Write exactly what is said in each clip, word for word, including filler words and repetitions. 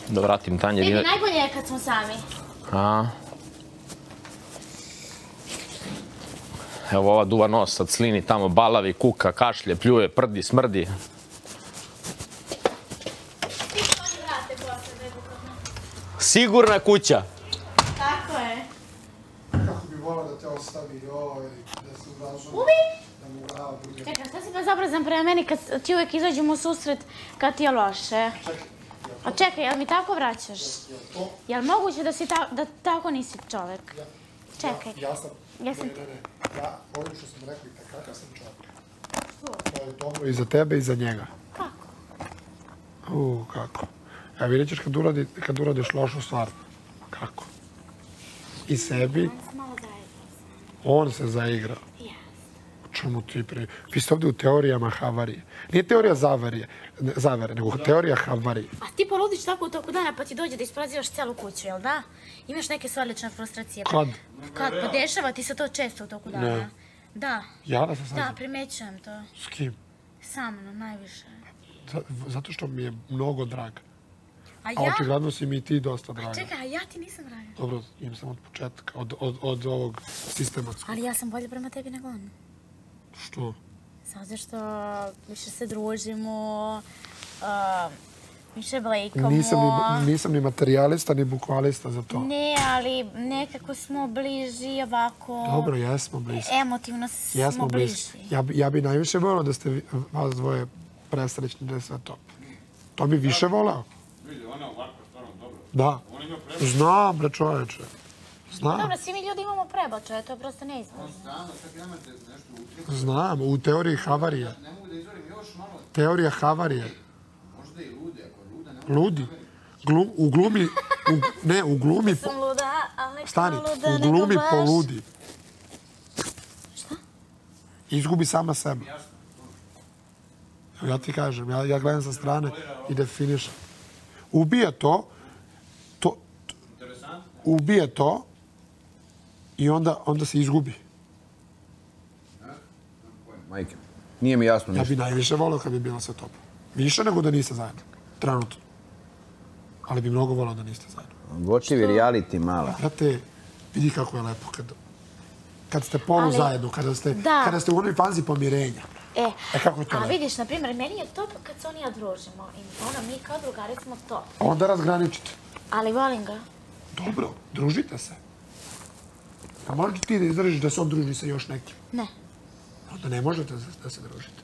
Da vratim tanjer. Vidi, najbolje je kad smo sami. A. Evo ova duva nos sad slini tamo, balavi, kuka, kašlje, pljuje, prdi, smrdi. Sigurna kuća. Tako je. Kako bi volao da te ostavi, joj, da se uražava. Ubi! Da mu urava bude. Čekaj, šta si pa zabrazan prema meni kad ti uvijek izađemo u susret kad ti je loše? A čekaj, jel mi tako vraćaš? Jel moguće da tako nisi čovek? Čekaj. Ja sam... Ne, ne, ne. Ja, ovim što sam rekao i kakav sam čovjek. To je dobro i za tebe i za njega. Kako? Uuu, kako. Ja vidjet ćeš kad uradiš lošu stvar. Kako? I sebi. On se zaigra. O čemu ti pri... Vi ste ovdje u teorijama havarije. Nije teorija zavere, nego teorija havarije. A ti poludiš tako u toku dana pa ti dođe da isprazivaš celu kuću, jel da? Imaš neke svoje lične frustracije. Kad? Kad? Pa dešava ti se to često u toku dana. Ne. Da. Ja da se saznam? Da, primećujem to. S kim? Sa mnom, najviše. Zato što mi je mnogo draga. A ja? A očigledno si mi i ti dosta draga. Čekaj, a ja ti nisam draga. Dobro, im sam od početka, od ovog sistematskog. Ali ja sam bolje prema tebi nego on. Što? Zato što više se družimo, više blejkamo. Nisam ni materijalista, ni bukvalista za to. Ne, ali nekako smo bliži ovako... Dobro, jesmo bliži. Emotivno smo bliži. Ja bi najviše volao da ste vas dvoje presrećni, da je sve top. To bi više volao. Vidi, ona ovako stvarno dobro. Da. Znam, bre čoveče. Znam. Dobro, svi mi ljudi imamo prebačaje, to je prosto neizbozno. Znam, sad nemate nešto utrije. Znam, u teoriji havarije. Ne mogu da izvorim još malo. Teorija havarije. Možda i lude, ako je luda, ne mogu. Ludi. U glumi... Ne, u glumi... Sam luda, ali ne Stani, kao luda, u nego glumi baš... poludi. Šta? Izgubi sama sebe. Ja ti kažem, ja gledam sa strane i definišem. Ubije to, ubije to i onda se izgubi. Majke, nije mi jasno ništa. Ja bi najviše volio kad bi bilo sve top. Više nego da niste zajedno. Trenutno. Ali bi mnogo volio da niste zajedno. Gočivi reality, mala. Znate, vidi kako je lepo kad ste polu zajedno, kada ste u onoj fazi pomirenja. E, kako je to lepo? a vidiš, na primjer, meni je top kad se oni odružimo. Ono, mi kao drugari smo top. Onda razgraničite. Ali volim ga. Dobro, družite se. A možeš ti da izdržiš da se on druži sa još nekim? Ne. Onda ne možete da se družite.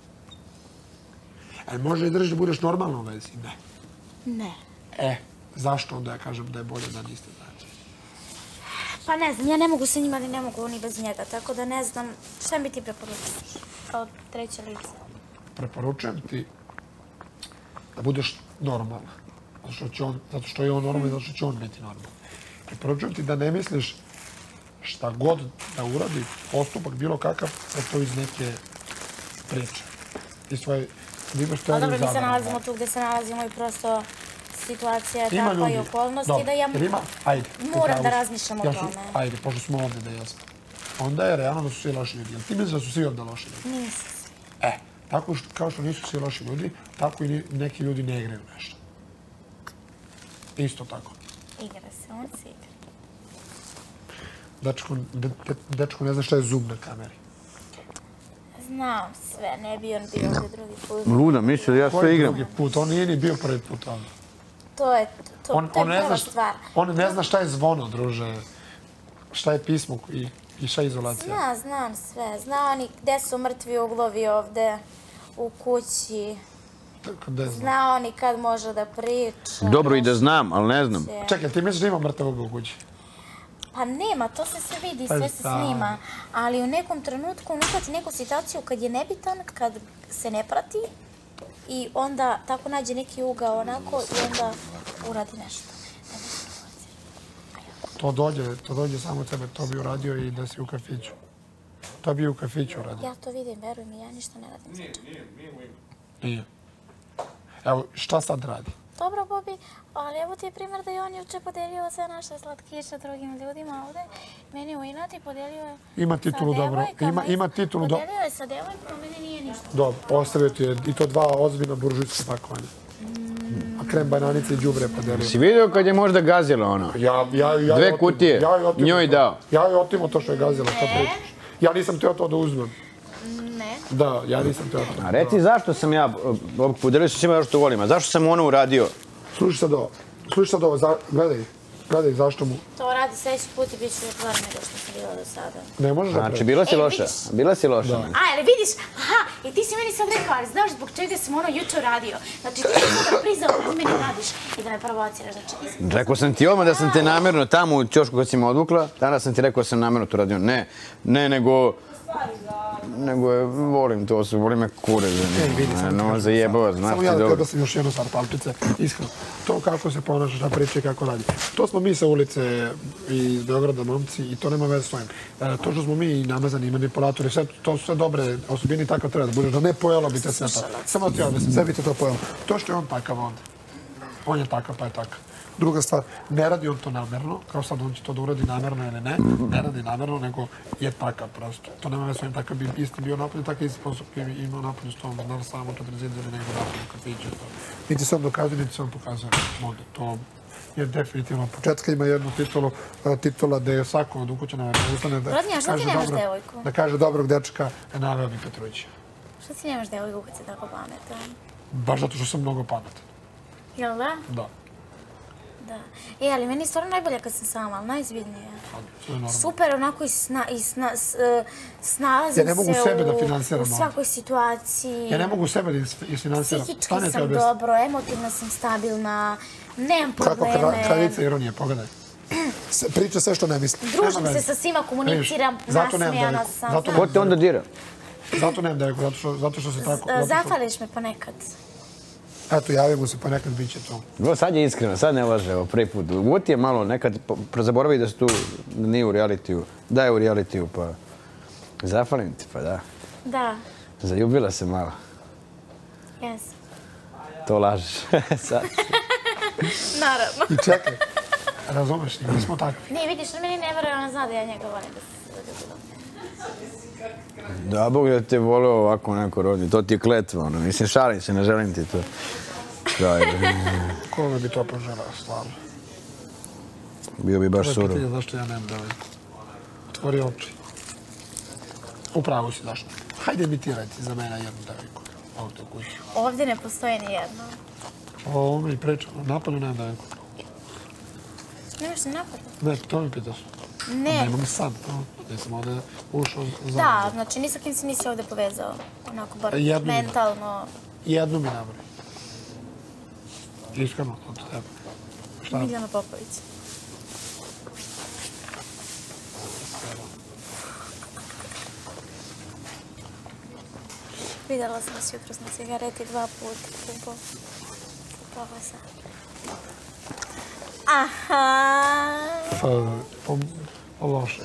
E, može izdržiš da budeš normalno u vezi? Ne. Ne. E, zašto onda ja kažem da je bolje da niste zajedno? Pa ne znam, ja ne mogu sa njima, ali ne mogu oni bez njega, tako da ne znam šta mi ti preporučuješ kao treće lice. Preporučujem ti da budeš normalna. Zato što je on normalan i zato što će on biti normalan. Preporučujem ti da ne misliš šta god da uradi, postupak bilo kakav, da to iz neke priče. Ti svoje, da imaš teoriju zavara. Ali dobro, mi se nalazimo tu gde se nalazimo i prosto situacija je takva i okolnosti da ja moram da razmišljam o tome. Ajde, pošto smo ovdje da jesmo. Onda je realno da su svi loši ljudi. Jel ti misliš da su svi ovdje loši ljudi? Nisu svi. E, tako kao što nisu svi loši ljudi, tako i neki ljudi ne igraju nešto. Isto tako. Igra se, on se igra. Dečko ne zna šta je zoom na kameri. Znam sve, ne bi on bio ovdje drugi put. Luda, misli da ja sve igram. Drugi put, on nije ni bio prvi put ovdje. To je prva stvar. On ne zna šta je zvono, druže. Šta je pismo i šta je izolacija. Zna, znam sve. Zna oni gde su mrtvi uglovi ovdje u kući. Zna oni kad može da priča. Dobro i da znam, ali ne znam. Čekaj, ti misliš da ima mrtvog u kući? Pa nema, to se sve vidi, sve se snima. Ali u nekom trenutku on uhvati neku situaciju kad je nebitan, kad se ne prati i onda tako nađe neki ugao onako i onda uradi nešto. To dođe, to dođe samo od sebe, to bi uradio i da si u kafiću. To bi u kafiću uradio. Ja to vidim, veruj mi, ja ništa ne radim za čemu. Nije, nije, nije. Nije. Evo, šta sad radi? Dobro, Bobi, ali evo ti je primjer da je on juče podelio sve naše slatkiše drugim ljudima ovde. Meni u inati podelio je ima titulu dobro. Ima titulu dobro. Podelio je sa devojkom, meni nije ništa. Dobro, ostavio ti je i to dva ozbiljna buržujska pakovanja. A krem bananice i đubre podelio. Si vidio kad je možda gazila ono? Ja, ja, ja, Dve kutije, njoj dao. Ja joj otimo to što je gazila, šta pričaš? Ja nisam teo to da uzmem. Ne. Da, ja nisam teo to. A reci zašto sam ja, podelio se svima zašto volim, a zašto sam ono uradio? Slušaj sad ovo, slušaj sad ovo, gledaj, gledaj zašto mu... To radi sljedeći put i bit ću otvar nego što sam bila do sada. Ne možeš da Znači, preći. bila si E, loša, vidiš? bila si loša. A, ali vidiš, aha, i ti si meni sad rekao, ali znaš zbog čega sam ono jučer radio. Znači, ti si sada priznao da ti meni radiš i da me provociraš. Znači, ti si... Rekao sam ti odmah da sam te namjerno tamo u ćošku kad si me odvukla, danas sam ti rekao da sam namjerno to radio. Ne, ne, nego... Nego je, volim to, volim me kure, no zajebava, znaš Samo ti ja da dobro. te obrasim još jednu stvar, Palpice, iskreno. To kako se ponašaš, da priča i kako radi. To smo mi sa ulice iz Beograda, momci, i to nema veze s ovim. To što smo mi i namazani, i manipulatori, sve, to su sve dobre osobine i tako treba da budeš, da ne pojelo bi te sve to. Samo da ti odvesim, sve bi te to pojelo. To što je on takav onda. On je takav, pa je takav. Druga stvar, ne radi on to namerno, kao sad on će to da uradi namerno ili ne, ne radi namerno, nego je takav prosto. To nema veze s ovim, takav bi isti bio napolju, takav isti sposob bi imao napolju s tom, da samo četrdeset ili nego napolju kad viđe to. Niti se on dokazuje, niti se on pokazuje modu. To je definitivno. Početka ima jednu titulu, titula gde je svako od ukućana ustane da Rodnija, šta ti nemaš devojku? da kaže dobrog dečka, naveo bi Petrujića. Šta ti nemaš devojku kad si tako pametan? Baš zato što sam mnogo pametan. Jel da? Da. Da. E, ali meni je stvarno najbolje kad sam sama, ali najizbiljnije. To je normalno. Super, onako i, sna, i sna, s, uh, snalazim Ja ne mogu se sebe u, da finansiram u svakoj situaciji. Ja ne mogu sebe da isfinansiram. Psihički sam dobro, emotivno sam stabilna, nemam Kako probleme. kraljica ironije, pogledaj. Se- Priča sve što ne misli. Družim se sa svima, komuniciram, Vidiš, zato nemam nasmijana devojku. sam. Zato Ko te onda dira? Zato nemam devojku, zato što, zato što se tako... Uh, zato što- Zafališ me ponekad. Eto, javio mu se ponekad, bit će to. Bro, sad je iskreno, sad ne laže, evo, prvi put. Uvod je malo, nekad po- zaboravi da se tu, da nije u realitiju. Da je u realitiju, pa... Zafalim ti, pa da. Da, Zaljubila se malo. jes. To lažeš. Sad. Naravno. I čekaj, razumeš, mi smo takvi. Ne, vidiš, on meni ne veruje, ona zna da ja njega volim da se zaljubila. Da, Bog da te voleo ovako neko rodni. To ti je kletva, ono. Mislim, šalim se, ne želim ti to. Kraj. Kome bi to poželao, stvarno. Bio bi baš To je surov. pitanje zašto ja nemam devojku. Otvori oči. Upravo si zašto. Hajde imitiraj ti za mene jednu devojku. Ovdje u kući. Ovdje ne postoji ni jedno. O ovome i pričam. Napolju nemam devojku. Nemaš ni napad? Ne, to mi pitaš. Ne. Nemam san, to. Nisam ovdje ušao za... Da, znači ni sa kim se nisi ovdje povezao. Onako bar Jednom. mentalno. Jednu mi nabri. Iskreno, od tebe. Šta? Miljana Popović. Vidjela sam vas jutros na cigareti dva puta. Kupo. Kupala sam. Aha. Pa, po, po loše.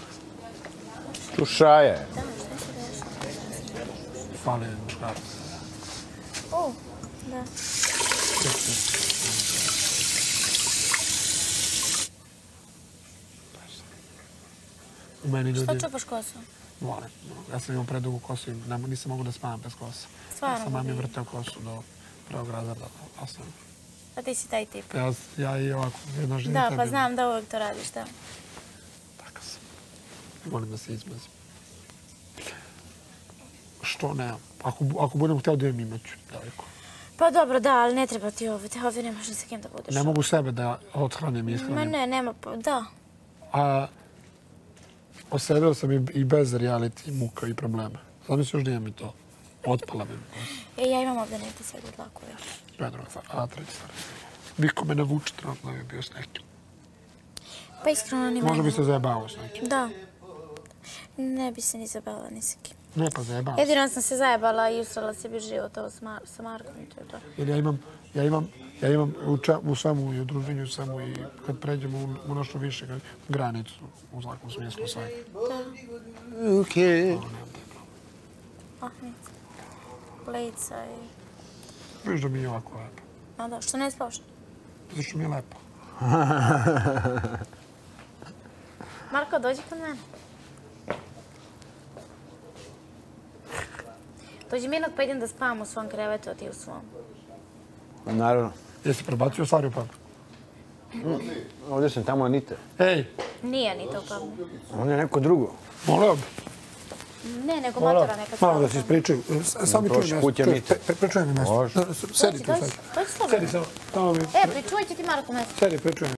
Čušaja je. Da, šta se dešava? Fali muškarac. O, da. U meni ljudi... Što čupaš kosu? Volim. Ja sam imao predugu kosu i ne- nisam mogu da spavam bez kosa. Stvarno Ja sam mami mogu. vrteo kosu do prvog razreda. A sam... A ti si taj tip. Ja, ja i ovako, jedna žena Da, tebi. pa znam da uvijek to radiš, da. Takav sam. Volim da se izmazim. Što ne? Ako, ako budem htio da imam, imaću devojku. Pa dobro, da, ali ne treba ti ovdje. Ovdje nemaš ni sa kim da budeš. Ne mogu sebe da odhranim i Ma ishranim. ne, nema, pa- da. A osedio sam i, i bez reality muka i problema. Zamisli još da imam i to. Otpala mi. E, ja imam ovdje neki sve od lakove. To je druga stvar. A, treća stvar. Viko me navuče trenutno da bi bio s nekim. Pa iskreno ni Možda mene. bi se zajebao s nekim. Da. Ne bi se ni zabavila ni sa kim. Ne, pa zajebao se. Jedino sam se zajebala i usrala sebi život ovo s Mar- sa Markom i to je to. Jer ja imam, ja imam, ja imam u, ča, u svemu i u druženju, u svemu i kad pređemo u, u nešto više kad- granicu, u svakom smislu sve. Okej. Ahmica. Lica i... Viš da mi je ovako lepo. Ma da, što ne spavaš? Zato što mi je lepo. Marko, dođi kod mene. Dođi minut pa idem da spavam u svom krevetu, a ti u svom. Naravno. Jesi prebacio stvari u pub? Ovdje sam tamo Anita. Ej, Nije ni to pubu. Ovdje je neko drugo. molio bi. Ne, nego matora neka Malo stala. da se ispričaju. Samo mi Prošli čujem put je mjesto. Anita. Pričujem mi mjesto. Sedi tu sad. Dođi slobodno. Sedi samo. Samo mi. E, pričuvaj će ti Marko mesto. Sedi, pričujem.